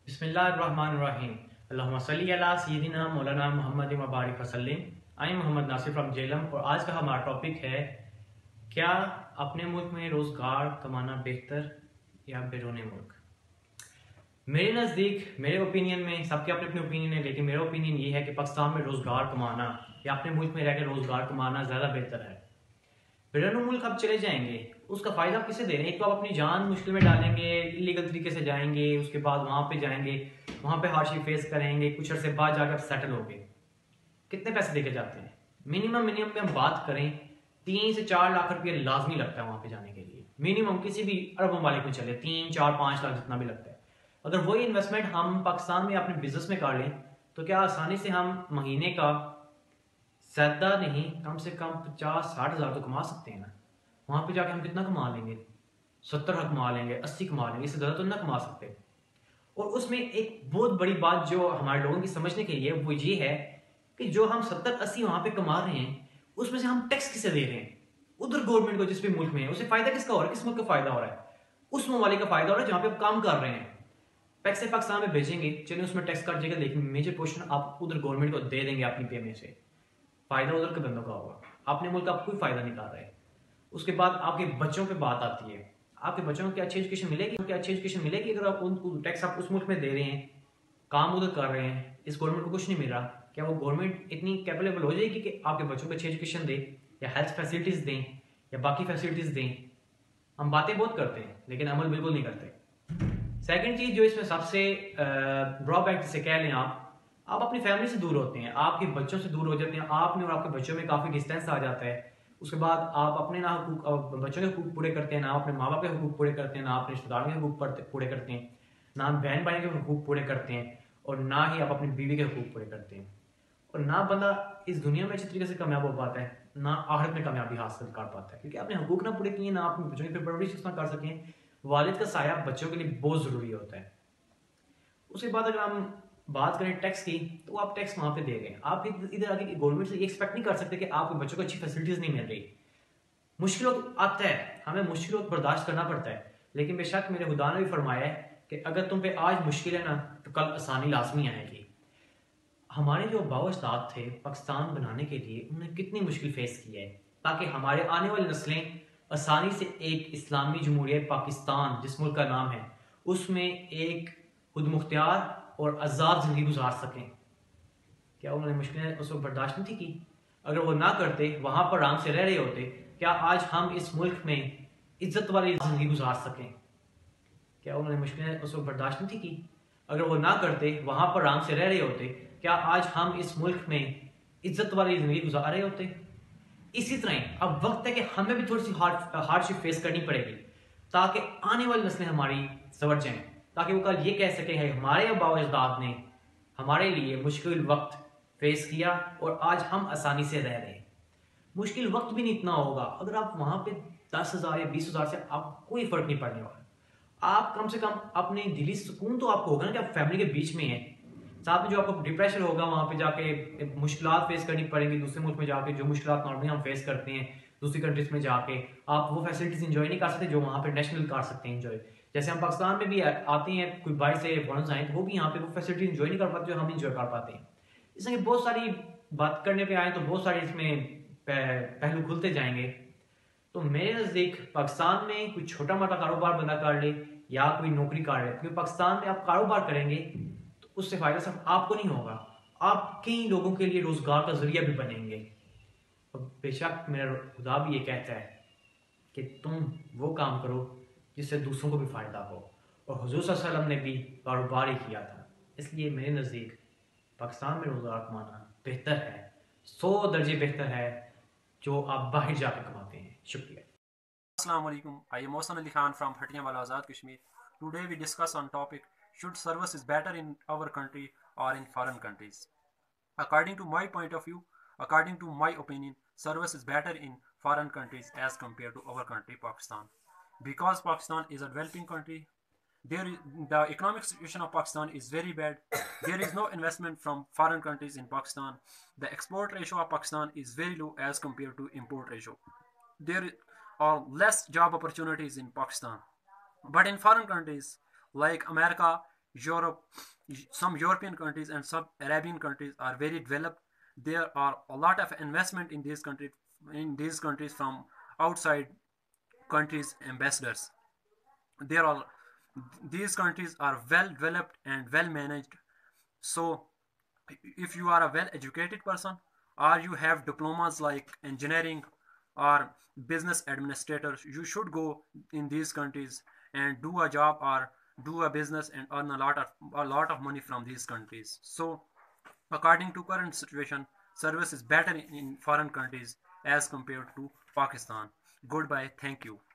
بسم اللہ الرحمن الرحیم اللہم صلی علی سیدنا مولانا محمد مبارک وسلم. آئی محمد ناصر فرام جیلم اور آج کا ہمارا ٹاپک ہے کیا اپنے ملک میں روزگار کمانا بہتر یا بیرون ملک. میرے نزدیک میرے اوپینین میں سب کے اپنے اپنے اوپینین ہے، لیکن میرا اوپینین یہ ہے کہ پاکستان میں روزگار کمانا یا اپنے ملک میں رہ کے روزگار کمانا زیادہ بہتر ہے. بیرون ملک آپ چلے جائیں گے اس کا فائدہ آپ کسے دے رہے ہیں؟ ایک تو آپ اپنی جان مشکل میں ڈالیں گے، انلیگل طریقے سے جائیں گے، اس کے بعد وہاں پہ جائیں گے، وہاں پہ ہارشی فیس کریں گے، کچھ عرصے بعد جا کے آپ سیٹل ہو گے. کتنے پیسے دے کے جاتے ہیں؟ منیمم پہ ہم بات کریں 3 سے 4 لاکھ روپیہ لازمی لگتا ہے وہاں پہ جانے کے لیے. منیمم کسی بھی عرب ممالک میں چلے 3 4 5 لاکھ جتنا بھی لگتا ہے. اگر وہی انویسٹمنٹ ہم پاکستان میں اپنے بزنس میں کر لیں تو کیا آسانی سے ہم مہینے کا زیادہ نہیں کم سے کم 50 60 ہزار تو کما سکتے ہیں نا. وہاں پہ جا کے ہم کتنا کما لیں گے؟ 70 کما لیں گے، 80 کما لیں گے، اس سے زیادہ تو نہ کما سکتے. اور اس میں ایک بہت بڑی بات جو ہمارے لوگوں کی سمجھنے کے لیے وہ یہ ہے کہ جو ہم 70 80 وہاں پہ کما رہے ہیں اس میں سے ہم ٹیکس کسے دے رہے ہیں؟ ادھر گورنمنٹ کو جس بھی ملک میں ہے اسے فائدہ کس کا ہو رہا ہے؟ کس ملک کا فائدہ ہو رہا ہے؟ اس ممالک کا فائدہ ہو رہا ہے جہاں پہ آپ کام کر رہے ہیں. پیسے پاکستان میں بھیجیں گے، چلیں اس میں ٹیکس کٹ جائے گا، لیکن میجر پورشن آپ ادھر گورنمنٹ کو دے دیں گے اپنی پے میں سے. فائدہ ادھر کے بندوں کا ہوگا، اپنے ملک کا کوئی فائدہ نہیں کر رہے. اس کے بعد آپ کے بچوں پہ بات آتی ہے. آپ کے بچوں کو کیا اچھی ایجوکیشن ملے گی؟ اگر آپ ان کو ٹیکس آپ اس ملک میں دے رہے ہیں، کام ادھر کر رہے ہیں، اس گورنمنٹ کو کچھ نہیں مل رہا. کیا وہ گورنمنٹ اتنی کیپیبل ہو جائے گی کہ آپ کے بچوں کو اچھی ایجوکیشن دے یا ہیلتھ فیسلٹیز دیں یا باقی فیسلٹیز دیں؟ ہم باتیں بہت کرتے ہیں لیکن عمل بالکل نہیں کرتے. سیکنڈ چیز جو اس میں سب سے ڈرا بیک جسے کہہ لیں، آپ اپنی فیملی سے دور ہوتے ہیں، آپ کے بچوں سے دور ہو جاتے ہیں، آپ میں اور آپ کے بچوں میں کافی ڈسٹینس آ جاتا ہے. اس کے بعد آپ اپنے نہ حقوق بچوں کے حقوق پورے کرتے ہیں، نہ اپنے ماں باپ کے حقوق پورے کرتے ہیں، نہ اپنے رشتے داروں کے حقوق پورے کرتے ہیں، نہ بہن بھائی کے حقوق پورے کرتے ہیں، اور نہ ہی آپ اپنی بیوی کے حقوق پورے کرتے ہیں. اور نہ بندہ اس دنیا میں اچھی طریقے سے کامیاب ہو پاتا ہے، نہ آخرت میں کامیابی حاصل کر پاتا ہے، کیونکہ آپ نے حقوق نہ پورے کیے، نہ اپنے بچوں کی پرورش اس طرح کر سکیں. والد کا سایہ بچوں کے لیے بہت ضروری ہوتا ہے. اس کے بعد اگر ہم بات کریں ٹیکس کی تو آپ ٹیکس وہاں پہ دے رہے ہیں. آپ ادھر آ کے گورنمنٹ سے یہ ایکسپیکٹ نہیں کر سکتے کہ آپ کے بچوں کو اچھی فیسلٹیز نہیں مل رہی. مشکل وقت آتا ہے، ہمیں مشکل وقت برداشت کرنا پڑتا ہے، لیکن بے شک میرے خدا نے بھی فرمایا ہے کہ اگر تم پہ آج مشکل ہے نا تو کل آسانی لازمی آئے گی. ہمارے جو آباء و اجداد تھے پاکستان بنانے کے لیے انہوں نے کتنی مشکل فیس کی ہے تاکہ ہمارے آنے والی نسلیں آسانی سے ایک اسلامی جمہوریہ پاکستان جس ملک کا نام ہے اس میں ایک خود مختار اور آزاد زندگی گزار سکیں. کیا انہوں نے مشکلیں اس وقت برداشت نہیں تھی کی؟ اگر وہ نہ کرتے، وہاں پر آرام سے رہ رہے ہوتے، کیا آج ہم اس ملک میں عزت والی زندگی گزار سکیں؟ کیا انہوں نے مشکلیں اس وقت برداشت نہیں تھی کی؟ اگر وہ نہ کرتے، وہاں پر آرام سے رہ رہے ہوتے، کیا آج ہم اس ملک میں عزت والی زندگی گزار رہے ہوتے؟ اسی طرح اب وقت ہے کہ ہمیں بھی تھوڑی سی ہارڈ شپ فیس کرنی پڑے گی تاکہ آنے والی نسلیں ہماری سنور جائیں، تاکہ وہ کل یہ کہہ سکیں ہے ہمارے آباء و اجداد نے ہمارے لیے مشکل وقت فیس کیا اور آج ہم آسانی سے رہ رہے ہیں. مشکل وقت بھی نہیں اتنا ہوگا اگر آپ وہاں پہ 10,000 یا 20,000 سے آپ کوئی فرق نہیں پڑنے والا. آپ کم سے کم اپنے دلی سکون تو آپ کو ہوگا نا کہ آپ فیملی کے بیچ میں ہیں. ساتھ میں جو آپ کو ڈپریشن ہوگا وہاں پہ جا کے مشکلات فیس کرنی پڑیں گی دوسرے ملک میں جا کے، جو مشکلات نارملی ہم فیس کرتے ہیں دوسری کنٹریز میں جا کے، آپ وہ فیسلٹیز انجوائے نہیں کر سکتے جو وہاں پہ نیشنل کر سکتے ہیں انجوائے. جیسے ہم پاکستان میں بھی آتے ہیں، کوئی باہر سے فارنرز آئیں تو وہ بھی یہاں پہ وہ فیسلٹی انجوائے نہیں کر پاتے جو ہم انجوائے کر پاتے ہیں. اس میں بہت ساری بات کرنے پہ آئیں تو بہت سارے اس میں پہلو کھلتے جائیں گے. تو میرے نزدیک پاکستان میں کوئی چھوٹا موٹا کاروبار بندہ کر لے یا کوئی نوکری کر لے، کیونکہ پاکستان میں آپ کاروبار کریں گے تو اس سے فائدہ صرف آپ کو نہیں ہوگا، آپ کئی لوگوں کے لیے روزگار کا ذریعہ بھی بنیں گے. اور بے شک میرا خدا بھی یہ کہتا ہے کہ تم وہ کام کرو جس سے دوسروں کو بھی فائدہ ہو، اور حضور صلی اللہ علیہ وسلم نے بھی کاروبار ہی کیا تھا. اس لیے میرے نزدیک پاکستان میں روزگار کمانا بہتر ہے، 100 درجے بہتر ہے جو آپ باہر جا کے کماتے ہیں. شکریہ. Assalamu alaikum. I am Mohsen Ali Khan from Bhattiawala Azad Kashmir. Today we discuss on topic should service is better in our country or in foreign countries. According to my point of view, according to my opinion, service is better in foreign countries as compared to our country Pakistan. Because Pakistan is a developing country, the economic situation of Pakistan is very bad. There is no investment from foreign countries in Pakistan. The export ratio of Pakistan is very low as compared to import ratio. There are less job opportunities in Pakistan. But in foreign countries like America, Europe, some European countries and some Arabian countries are very developed. There are a lot of investment in these countries from outside countries ambassadors. There are these countries are well developed and well managed. So if you are a well educated person or you have diplomas like engineering or business administrators, you should go in these countries and do a job or do a business and earn a lot of money from these countries. So according to current situation, service is better in foreign countries as compared to Pakistan. Goodbye, thank you.